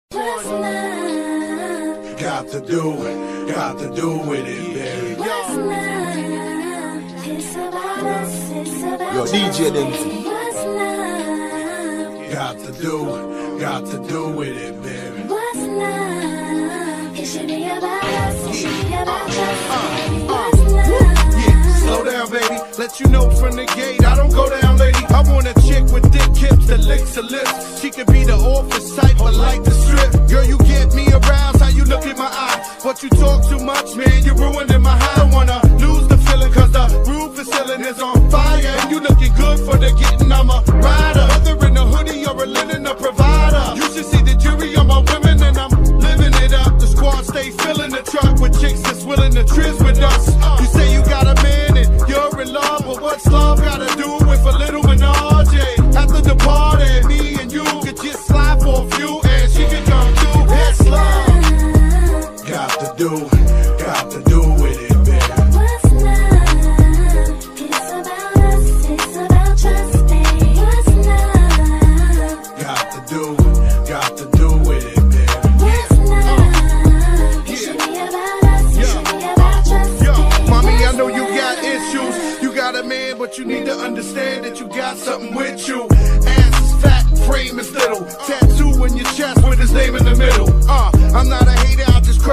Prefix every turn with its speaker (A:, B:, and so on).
A: What's love? Got to do with it, baby. What's love? It's about us, it's about
B: yo, DJ Dempsey.
A: What's love? Got to do with it, baby. What's love? It should be about us, it should be about us. What's love?
C: Yeah, slow down, baby. Let you know from the gate, I don't go down, lady. I want a chick with thick hips that licks her lips. She could be the office type, but like the strip. Girl, you get me aroused, how you look in my eye. But you talk too much, man, you're ruining my high. I don't wanna lose the feeling, cause the roof is ceiling is on fire. And you looking good for the getting, I'm a rider. Whether in a hoodie or a linen, a provider. You should see the jury on my women, and I'm living it up. The squad stay filling the truck with chicks that's willing to trizz with us. You say you got a man and you're in love, but what's love gotta do with a little menage? After the party, me and you could just slide for a few, and she could come through. That's love.
A: Got to do with it, baby. What's love? It's about us, it's about trust, baby. What's love?
C: Got to do with it, baby.
A: What's love? It should be about us, it should be about trust, baby.
C: Mommy, I know you got issues. You got a man, but you need to understand that you got something with you. Ass is fat, frame is little. Tattoo in your chest with his name in the middle. I'm not a hater, I just